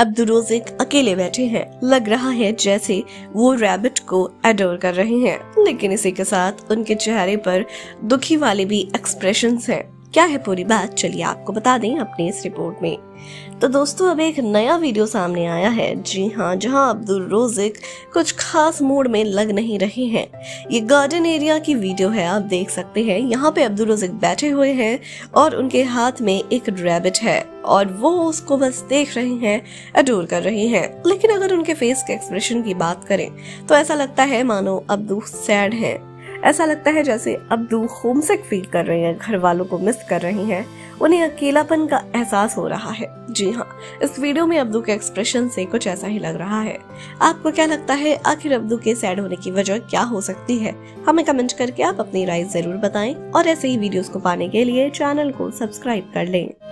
Abdul Rozik अकेले बैठे हैं। लग रहा है जैसे वो रैबिट को एडोर कर रहे हैं, लेकिन इसी के साथ उनके चेहरे पर दुखी वाले भी एक्सप्रेशंस हैं। क्या है पूरी बात, चलिए आपको बता दें अपनी इस रिपोर्ट में। तो दोस्तों, अब एक नया वीडियो सामने आया है, जी हाँ, जहां अब्दुल रोज़िक कुछ खास मूड में लग नहीं रहे हैं। ये गार्डन एरिया की वीडियो है, आप देख सकते हैं। यहाँ पे अब्दुल रोज़िक बैठे हुए हैं और उनके हाथ में एक रैबिट है और वो उसको बस देख रहे हैं, अडोर कर रहे हैं। लेकिन अगर उनके फेस के एक्सप्रेशन की बात करें तो ऐसा लगता है मानो अब्दुल सैड है। ऐसा लगता है जैसे अब्दुल होमसिक फील कर रहे हैं, घर वालों को मिस कर रहे हैं, उन्हें अकेलापन का एहसास हो रहा है। जी हाँ, इस वीडियो में अब्दुल के एक्सप्रेशन से कुछ ऐसा ही लग रहा है। आपको क्या लगता है, आखिर अब्दुल के सैड होने की वजह क्या हो सकती है? हमें कमेंट करके आप अपनी राय जरूर बताएं और ऐसे ही वीडियोस को पाने के लिए चैनल को सब्सक्राइब कर लें।